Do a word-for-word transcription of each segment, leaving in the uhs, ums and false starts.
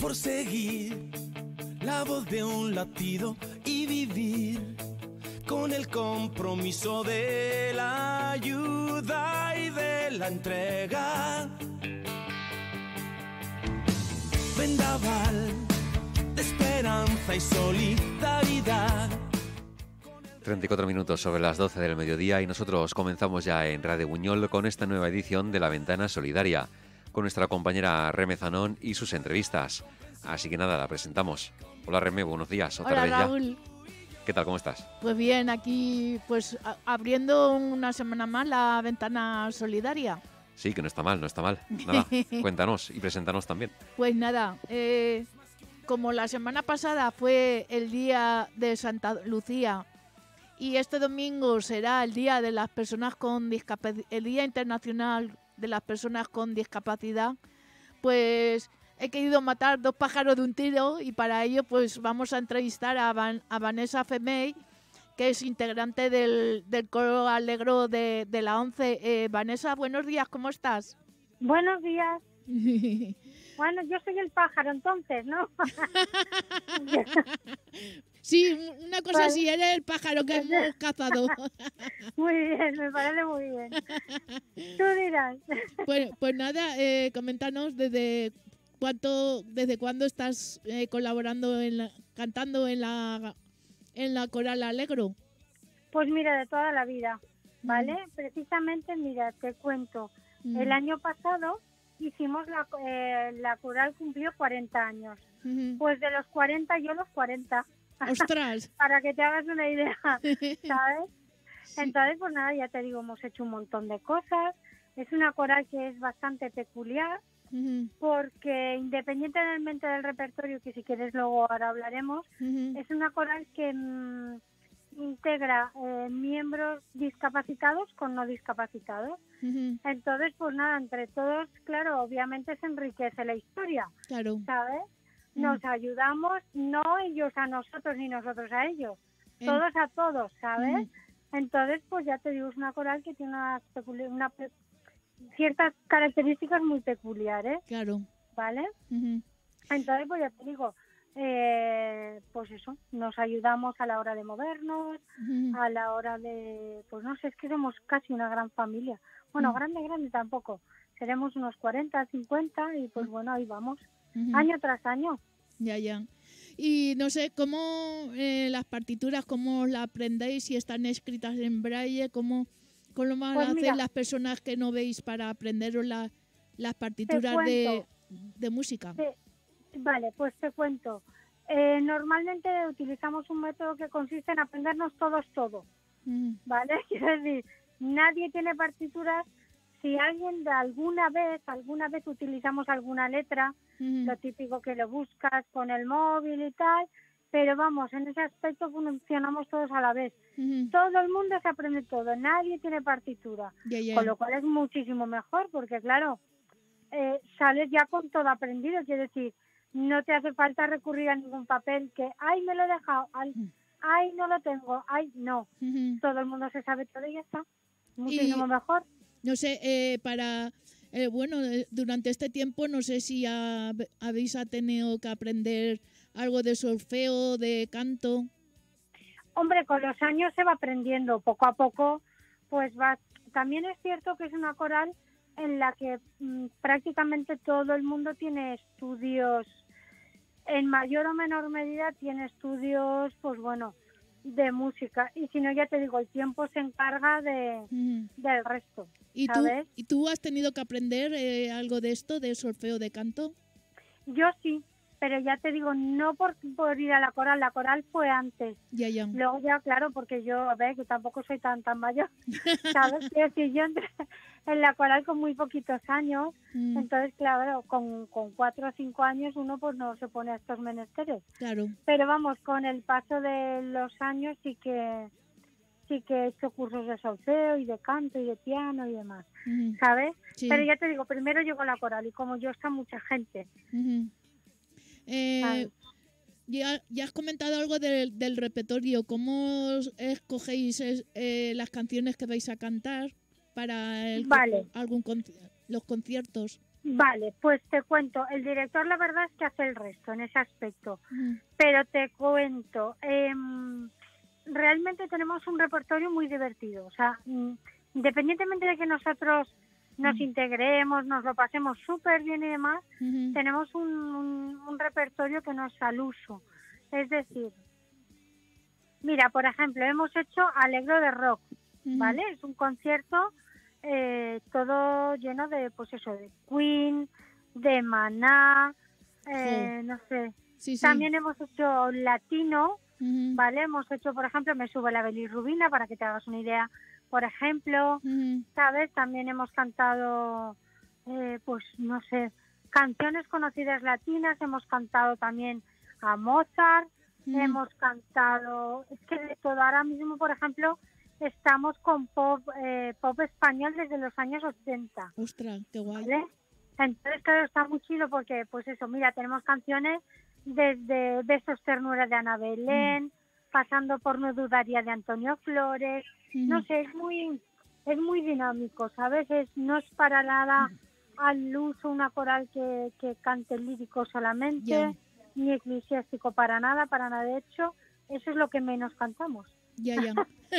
por seguir la voz de un latido y vivir con el compromiso de la ayuda y de la entrega. Vendaval de esperanza y solidaridad. treinta y cuatro minutos sobre las doce del mediodía y nosotros comenzamos ya en Radio Buñol con esta nueva edición de La Ventana Solidaria, con nuestra compañera Reme Zanón y sus entrevistas. Así que nada, la presentamos. Hola Reme, buenos días. Otra Hola Raúl. Ya. ¿Qué tal, cómo estás? Pues bien, aquí pues a- abriendo una semana más la Ventana Solidaria. Sí, que no está mal, no está mal. Nada, cuéntanos y preséntanos también. Pues nada, eh, como la semana pasada fue el día de Santa Lucía y este domingo será el día de las personas con discapacidad, el Día Internacional de las Personas con Discapacidad, pues he querido matar dos pájaros de un tiro y para ello pues vamos a entrevistar a, Van, a Vanessa Femey, que es integrante del, del coro alegro de, de la ONCE. Eh, Vanessa, buenos días, ¿cómo estás? Buenos días. Bueno, yo soy el pájaro entonces, ¿no? Sí, una cosa Vale. así, eres el pájaro que hemos cazado. Muy bien, me parece muy bien. Tú dirás. Pues, pues nada, eh, coméntanos desde cuánto, desde cuándo estás eh, colaborando, en la, cantando en la en la Coral Alegro. Pues mira, de toda la vida, ¿vale? Mm. Precisamente, mira, te cuento. Mm. El año pasado hicimos la, eh, la Coral cumplió cuarenta años. Mm. Pues de los cuarenta, yo los cuarenta. ¡Ostras! Para que te hagas una idea, ¿sabes? Sí. Entonces, pues nada, ya te digo, hemos hecho un montón de cosas. Es una coral que es bastante peculiar, uh-huh. porque independientemente del repertorio, que si quieres luego ahora hablaremos, uh-huh. es una coral que mmm, integra eh, miembros discapacitados con no discapacitados. Uh-huh. Entonces, pues nada, entre todos, claro, obviamente se enriquece la historia, claro. ¿sabes? Nos ayudamos, no ellos a nosotros ni nosotros a ellos, eh. todos a todos, ¿sabes? Mm. Entonces, pues ya te digo, es una coral que tiene unas peculi- una pe- ciertas características muy peculiares, claro, ¿vale? Uh-huh. Entonces, pues ya te digo, eh, pues eso, nos ayudamos a la hora de movernos, uh-huh. a la hora de, pues no sé, es que somos casi una gran familia. Bueno, uh-huh. grande, grande tampoco, seremos unos cuarenta, cincuenta y pues uh-huh. bueno, ahí vamos. Uh-huh. Año tras año. Ya, ya. Y no sé, ¿cómo eh, las partituras, cómo las aprendéis? Si están escritas en braille, ¿cómo, cómo van pues a hacer las personas que no veis para aprenderos la, las partituras de, de música? Te, vale, pues te cuento. Eh, normalmente utilizamos un método que consiste en aprendernos todos todo. Uh-huh. ¿Vale? Quiero decir, nadie tiene partituras. Si alguien de alguna vez, alguna vez utilizamos alguna letra, uh-huh. lo típico que lo buscas con el móvil y tal, pero vamos, en ese aspecto funcionamos todos a la vez. Uh-huh. Todo el mundo se aprende todo, nadie tiene partitura, yeah, yeah. con lo cual es muchísimo mejor, porque claro, eh, sales ya con todo aprendido, quiere decir, no te hace falta recurrir a ningún papel que, ay, me lo he dejado, ay, ay no lo tengo, ay, no. Uh-huh. Todo el mundo se sabe todo y ya está, muchísimo y... mejor. No sé, eh, para, eh, bueno, eh, durante este tiempo no sé si ha, habéis tenido que aprender algo de solfeo, de canto. Hombre, con los años se va aprendiendo, poco a poco, pues va. También es cierto que es una coral en la que mmm, prácticamente todo el mundo tiene estudios, en mayor o menor medida tiene estudios, pues bueno, de música. Y si no, ya te digo, el tiempo se encarga de mm. del resto. ¿Y tú, ¿Y tú has tenido que aprender eh, algo de esto, de solfeo, de canto? Yo sí, pero ya te digo, no por, por ir a la coral, la coral fue antes. Ya, ya. Luego ya, claro, porque yo, a ver, que tampoco soy tan tan mayor, ¿sabes? Quiero decir, yo entré en la coral con muy poquitos años, mm. entonces, claro, con, con cuatro o cinco años uno pues no se pone a estos menesteres. Claro. Pero vamos, con el paso de los años sí que... sí que he hecho cursos de solfeo y de canto y de piano y demás, uh-huh. ¿sabes? Sí. Pero ya te digo, primero llegó la coral y como yo está mucha gente. Uh-huh. Eh, ya, ya has comentado algo del, del repertorio. ¿Cómo escogéis eh, las canciones que vais a cantar para el, vale. algún conci- los conciertos? Vale, pues te cuento. El director la verdad es que hace el resto en ese aspecto. Mm. Pero te cuento, eh, realmente tenemos un repertorio muy divertido. O sea, independientemente de que nosotros nos Mm. integremos, nos lo pasemos súper bien y demás, Mm-hmm. tenemos un, un, un repertorio que no es al uso. Es decir, mira, por ejemplo, hemos hecho Alegro de Rock, Mm-hmm. ¿vale? Es un concierto eh, todo lleno de, pues eso, de Queen, de Maná, eh, Sí. no sé. Sí, sí. También hemos hecho latino, Mm-hmm. ¿vale? Hemos hecho, por ejemplo, Me sube la bilirrubina, para que te hagas una idea, por ejemplo, Mm-hmm. ¿sabes? También hemos cantado, eh, pues no sé, canciones conocidas latinas, hemos cantado también a Mozart, Mm-hmm. hemos cantado, es que de todo, ahora mismo, por ejemplo, estamos con pop, eh, pop español desde los años ochenta. Ostras, qué guay. ¿Vale? Entonces, claro, está muy chido porque, pues eso, mira, tenemos canciones desde Besos Ternura de Ana Belén, mm. pasando por No dudaría de Antonio Flores, mm. no sé, es muy es muy dinámico, ¿sabes? Es, no es para nada mm. al uso una coral que, que cante lírico solamente, yeah. ni eclesiástico para nada, para nada. De hecho, eso es lo que menos cantamos. Ya, ya.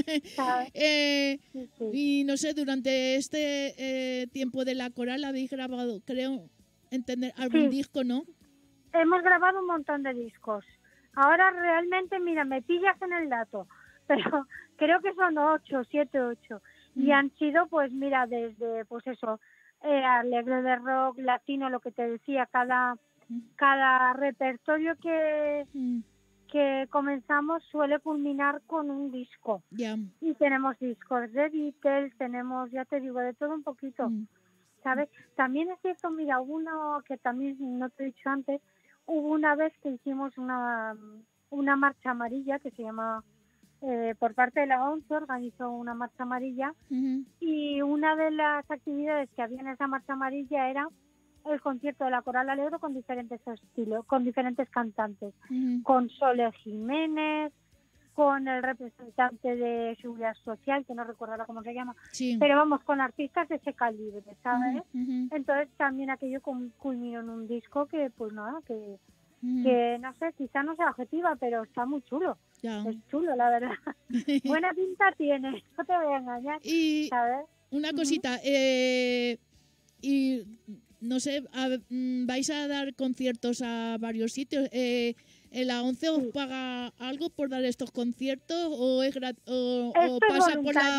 eh, sí, sí. Y no sé, durante este eh, tiempo de la coral habéis grabado, creo, entender algún sí. disco, ¿no? Hemos grabado un montón de discos. Ahora realmente, mira, me pillas en el dato, pero creo que son ocho, siete, ocho. Mm. Y han sido, pues mira, desde, pues eso, eh, alegre de rock, latino, lo que te decía, cada, mm. cada repertorio que... Mm. que comenzamos suele culminar con un disco. Yeah. Y tenemos discos de Beatles, tenemos, ya te digo, de todo un poquito, mm. ¿sabes? También es cierto, mira, hubo uno que también no te he dicho antes, hubo una vez que hicimos una, una marcha amarilla que se llama, eh, por parte de la ONCE, organizó una marcha amarilla, mm-hmm. y una de las actividades que había en esa marcha amarilla era el concierto de la Coral Alegro con diferentes estilos, con diferentes cantantes, uh-huh. con Sole Jiménez, con el representante de Seguridad Social, que no recuerdo ahora cómo se llama, sí. pero vamos, con artistas de ese calibre, ¿sabes? Uh-huh. Entonces también aquello culminó en un disco que, pues nada, que, uh-huh. que no sé, quizá no sea objetiva, pero está muy chulo. Yeah. Es chulo, la verdad. Buena pinta tiene, no te voy a engañar, y ¿sabes? Una cosita, uh-huh. eh, y... no sé, a, vais a dar conciertos a varios sitios. Eh, ¿La ONCE os paga algo por dar estos conciertos o es grat o, o pasa es por la...?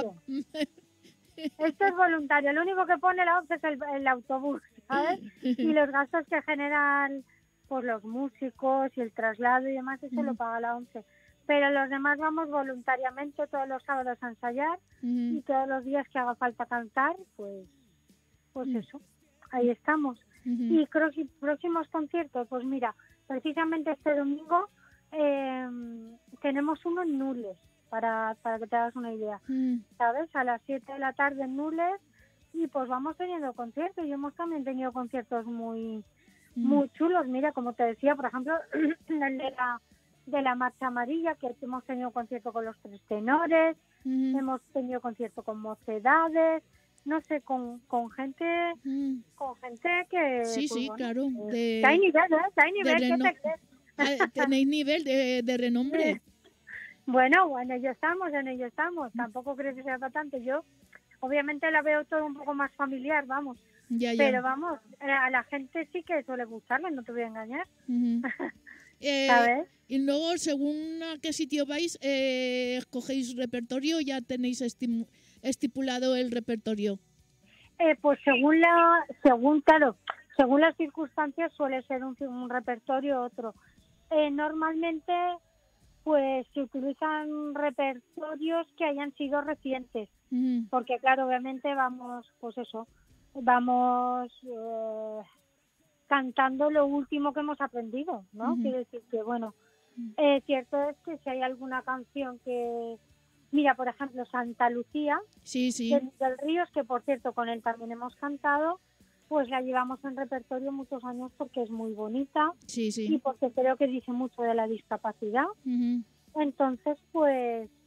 Esto es voluntario. Lo único que pone la ONCE es el, el autobús, ¿sabes? Y los gastos que generan por los músicos y el traslado y demás, eso uh-huh. lo paga la ONCE. Pero los demás vamos voluntariamente todos los sábados a ensayar uh-huh. y todos los días que haga falta cantar, pues, pues uh-huh. eso. Ahí estamos. Uh-huh. Y próximos conciertos, pues mira, precisamente este domingo eh, tenemos uno en Nules, para, para que te hagas una idea, uh-huh. ¿sabes? A las siete de la tarde en Nules, y pues vamos teniendo conciertos, y hemos también tenido conciertos muy uh-huh. muy chulos. Mira, como te decía, por ejemplo, el de la, de la Marcha Amarilla, que hemos tenido concierto con los Tres Tenores, uh-huh. hemos tenido concierto con Mocedades, no sé, con, con gente mm. con gente que... Sí, pues, sí, bueno, claro. Eh, De, que hay nivel, ¿eh? Que hay nivel, ¿qué reno- te crees? ah, tenéis nivel de, de renombre. Bueno, bueno, ello estamos, en ello estamos. Tampoco creo que sea bastante. Yo, obviamente, la veo todo un poco más familiar, vamos. Ya, ya. Pero vamos, a la gente sí que suele gustarle, no te voy a engañar. Uh-huh. eh, ¿Sabes? Y luego, según a qué sitio vais, eh, escogéis repertorio, ya tenéis estimu- estipulado el repertorio. Eh, pues según la, según claro, según las circunstancias suele ser un, un repertorio otro. Eh, normalmente, pues se utilizan repertorios que hayan sido recientes, uh-huh. porque claro, obviamente vamos, pues eso, vamos eh, cantando lo último que hemos aprendido, ¿no? Uh-huh. Quiere decir que bueno. Eh, cierto es que si hay alguna canción que... Mira, por ejemplo, Santa Lucía, sí, sí. de Miguel Ríos, que por cierto con él también hemos cantado, pues la llevamos en repertorio muchos años porque es muy bonita sí, sí. y porque creo que dice mucho de la discapacidad. Uh-huh. Entonces, pues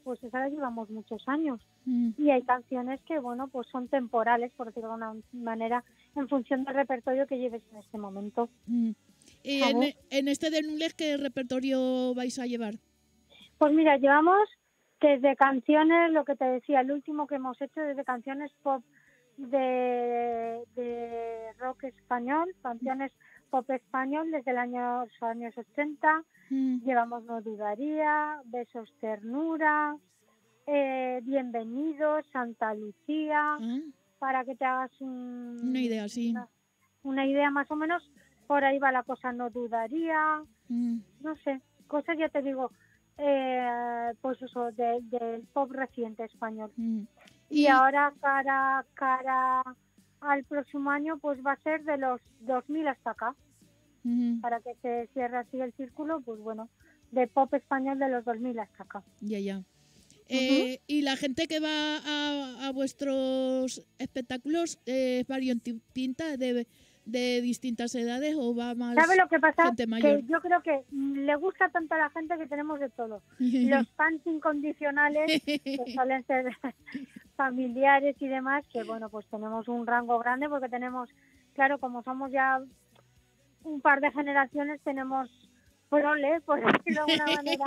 pues esa la llevamos muchos años. Mm. Y hay canciones que, bueno, pues son temporales, por decirlo de una manera, en función del repertorio que lleves en este momento. Mm. ¿Y en, en este de Nules qué repertorio vais a llevar? Pues mira, llevamos desde canciones, lo que te decía, el último que hemos hecho, desde canciones pop de, de rock español, canciones pop español desde el año, los años ochenta, Mm. llevamos No Dudaría, Besos Ternura, eh, Bienvenidos, Santa Lucía, Ah, para que te hagas un, una idea, sí. una, una idea más o menos, por ahí va la cosa, No Dudaría, Mm. no sé, cosas ya te digo, eh, pues eso, de- del pop reciente español. Mm. Y, Y, ahora cara cara al próximo año pues va a ser de los dos mil hasta acá, mm, para que se cierre así el círculo, pues bueno, de pop español de los dos mil hasta acá. ya, ya. Eh, y la gente que va a, a vuestros espectáculos eh, es variopinta de, de distintas edades o va más ¿Sabe lo que pasa? gente mayor? Que yo creo que mm, le gusta tanto a la gente que tenemos de todo. Los fans incondicionales, que suelen ser familiares y demás, que bueno, pues tenemos un rango grande porque tenemos, claro, como somos ya un par de generaciones, tenemos proles, por decirlo de alguna manera,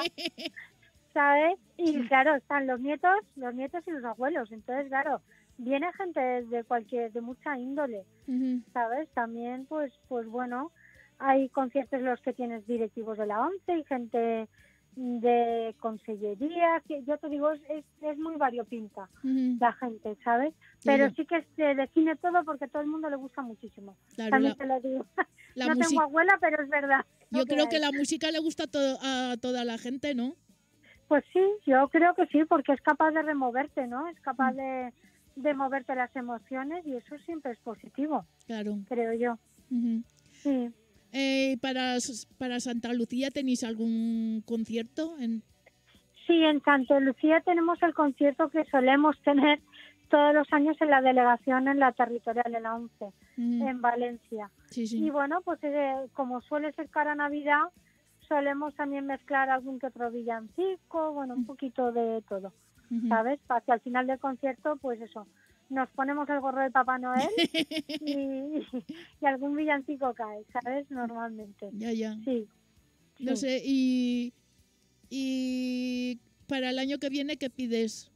¿sabes? Y claro, están los nietos, los nietos y los abuelos. Entonces, claro, viene gente de cualquier, de mucha índole, Ujú. ¿sabes? También, pues, pues bueno, hay conciertos en los que tienes directivos de la ONCE y gente de consellería, que yo te digo, es, es, es muy variopinta Ujú. la gente, ¿sabes? Ya, Pero ya. sí que se define todo porque a todo el mundo le gusta muchísimo. Claro, También la- te lo digo. la no música- tengo abuela, pero es verdad. Yo lo creo que hay. la música le gusta a, to- a toda la gente, ¿no? Pues sí, yo creo que sí, porque es capaz de removerte, ¿no? Es Mm. capaz de, de moverte las emociones y eso siempre es positivo, Claro. creo yo. Ujú. Sí. Eh, para, s- para Santa Lucía tenéis algún concierto en Sí, en Santa Lucía tenemos el concierto que solemos tener todos los años en la delegación, en la territorial, en la ONCE, Ujú. en Valencia. Sí, sí. Y bueno, pues eh, como suele ser cara Navidad, solemos también mezclar algún que otro villancico, bueno, un poquito de todo, Ujú. ¿sabes? Para que al final del concierto, pues eso, nos ponemos el gorro de Papá Noel y, y algún villancico cae, ¿sabes? Normalmente. Ya, ya. Sí. No sí. sé, y, y para el año que viene, ¿qué pides?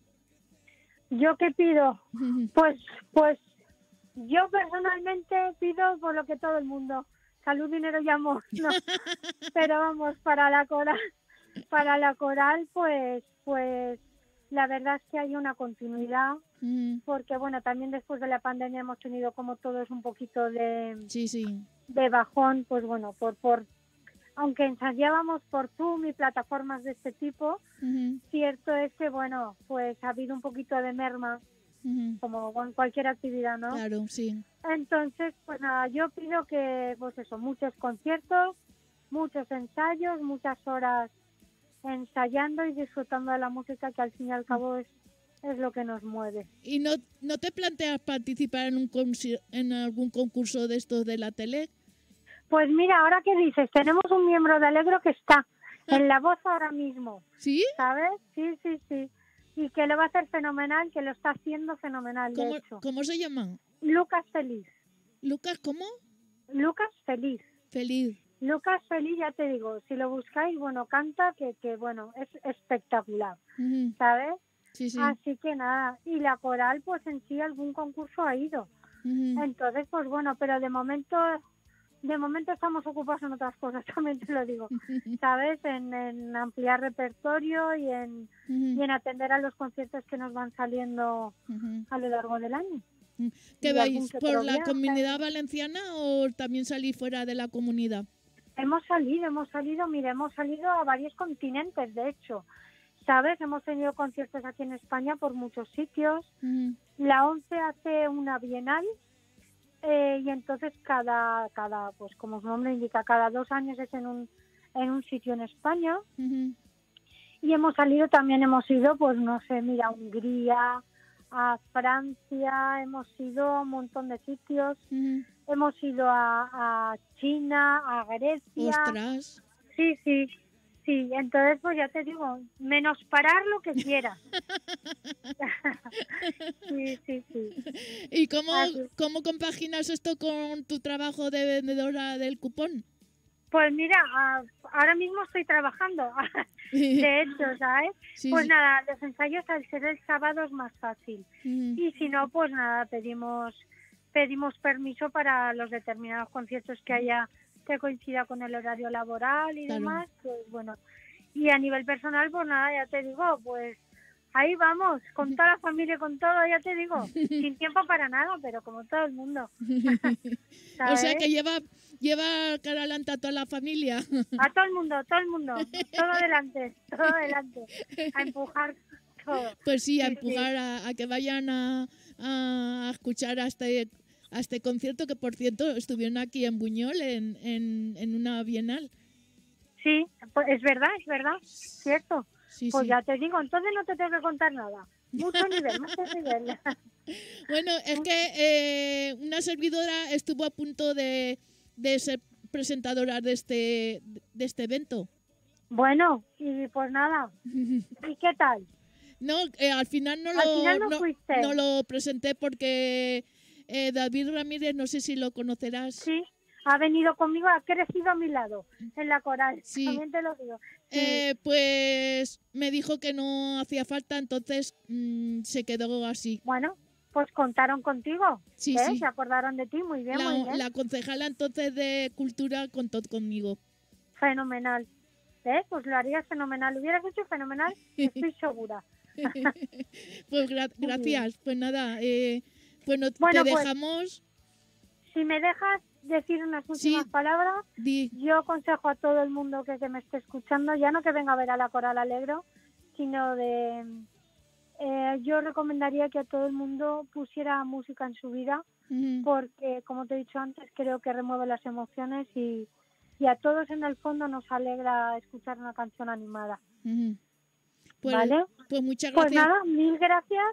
¿Yo qué pido? Pues, pues yo personalmente pido por lo que todo el mundo, salud, dinero y amor, ¿no? Pero vamos, para la coral, para la coral, pues, pues la verdad es que hay una continuidad, Ujú. porque bueno, también después de la pandemia hemos tenido como todos un poquito de, Sí, sí. de bajón, pues bueno, por, por, aunque ensayábamos por Zoom y plataformas de este tipo, Ujú. cierto es que bueno, pues ha habido un poquito de merma, Ujú. como en cualquier actividad, ¿no? Claro, sí. Entonces, pues nada, yo pido que, pues eso, muchos conciertos, muchos ensayos, muchas horas ensayando y disfrutando de la música, que al fin y al cabo es, es lo que nos mueve. ¿Y no, no te planteas participar en, un consi- en algún concurso de estos de la tele? Pues mira, ahora que dices, tenemos un miembro de Alegro que está en La Voz ahora mismo, ¿Sí? ¿sabes? Sí, sí, sí. Y que lo va a hacer fenomenal, que lo está haciendo fenomenal, de ¿Cómo, hecho. ¿Cómo se llama? Lucas Feliz. Lucas, ¿cómo? Lucas Feliz. Feliz. Lucas Feliz, ya te digo, si lo buscáis, bueno, canta, que, que bueno, es espectacular, Ujú. ¿sabes? Sí, sí. Así que nada, y la coral, pues en sí algún concurso ha ido. Ujú. Entonces, pues bueno, pero de momento, de momento estamos ocupados en otras cosas, también te lo digo, ¿sabes? En, en ampliar repertorio y en, Ujú. y en atender a los conciertos que nos van saliendo Ujú. a lo largo del año. ¿Qué Y algún vais? que ¿Por otro la viaje. comunidad valenciana o también salís fuera de la comunidad? Hemos salido, hemos salido, mira, hemos salido a varios continentes, de hecho, ¿sabes? Hemos tenido conciertos aquí en España por muchos sitios. Ujú. La ONCE hace una bienal eh, y entonces cada, cada, pues como su nombre indica, cada dos años es en un, en un sitio en España. Ujú. Y hemos salido, también hemos ido, pues no sé, mira, a Hungría, a Francia, hemos ido a un montón de sitios. Ujú. Hemos ido a, a China, a Grecia. Ostras. Sí, sí. Sí, entonces pues ya te digo, menos parar lo que quieras. Sí, sí, sí. ¿Y cómo, Así. cómo compaginas esto con tu trabajo de vendedora del cupón? Pues mira, a- ahora mismo estoy trabajando, de hecho, ¿sabes? Sí, Pues sí. nada, los ensayos al ser el sábado es más fácil. Mm, Y si no, pues nada, pedimos pedimos permiso para los determinados conciertos que haya que coincida con el horario laboral y Claro. demás, pues bueno. Y a nivel personal, pues nada, ya te digo, pues ahí vamos, con toda la familia, con todo, ya te digo, sin tiempo para nada, pero como todo el mundo. O sea ¿sabes? que lleva, lleva cara adelante a toda la familia. A todo el mundo, todo el mundo, todo adelante, todo adelante, a empujar todo. Pues sí, a Sí, sí. empujar a, a que vayan a, a escuchar a este, a este concierto, que por cierto estuvieron aquí en Buñol en, en, en una bienal. Sí, pues es verdad, es verdad, cierto. Sí, Pues sí. ya te digo, entonces no te tengo que contar nada. Mucho nivel, mucho nivel. Bueno, es que eh, una servidora estuvo a punto de, de ser presentadora de este, de este evento. Bueno, y pues nada, ¿y qué tal? No, eh, al final no Al lo, final no fuiste. no lo presenté porque eh, David Ramírez, no sé si lo conocerás. Sí, ha venido conmigo, ha crecido a mi lado en la coral, Sí. también te lo digo. Sí. Eh, pues me dijo que no hacía falta, entonces mm, se quedó así. Bueno, pues contaron contigo, Sí, ¿eh? sí. Se acordaron de ti, muy bien, muy La, bien. la concejala entonces de Cultura contó conmigo. Fenomenal. ¿Eh? Pues lo harías fenomenal, lo hubieras hecho fenomenal, estoy segura. Pues gra- Muy bien. gracias, pues nada, eh, bueno, Bueno, te pues- dejamos. Si me dejas decir unas últimas Sí. palabras, Di, yo aconsejo a todo el mundo que, que me esté escuchando, ya no que venga a ver a la Coral Alegro, sino de... eh, yo recomendaría que a todo el mundo pusiera música en su vida, ujú, porque, como te he dicho antes, creo que remueve las emociones y, y a todos en el fondo nos alegra escuchar una canción animada. ujú. Pues, ¿Vale? pues muchas Pues gracias. nada, mil gracias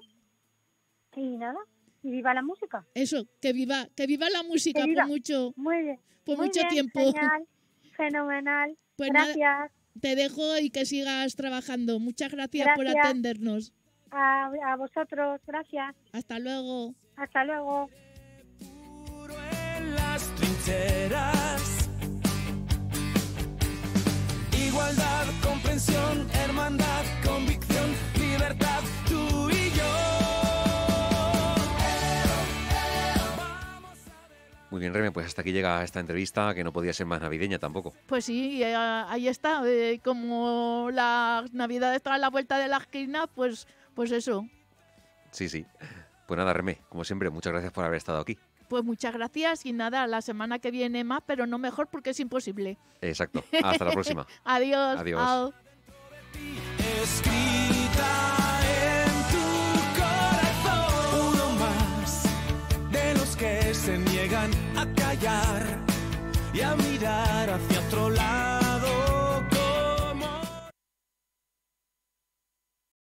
y nada, y viva la música. Eso, que viva, que viva la música Que viva. por mucho, Muy bien. por muy mucho bien, tiempo. Genial, fenomenal. Pues nada, gracias. te dejo y que sigas trabajando. Muchas gracias, por Gracias. atendernos. A, a vosotros, gracias. Hasta luego. Hasta luego. Puro en las trincheras. Igualdad, comprensión, hermandad, convicción, libertad, tú y yo. Muy bien, Reme, pues hasta aquí llega esta entrevista que no podía ser más navideña tampoco. Pues sí, eh, ahí está. eh, como la Navidad está a la vuelta de la esquina, pues, pues eso. Sí, sí. Pues nada, Reme, como siempre, muchas gracias por haber estado aquí. Pues muchas gracias y nada, la semana que viene más, pero no mejor porque es imposible. Exacto. Hasta la próxima. Adiós. Adiós. Au. Escrita en tu corazón, uno más de los que se niegan a callar y a mirar hacia otro lado.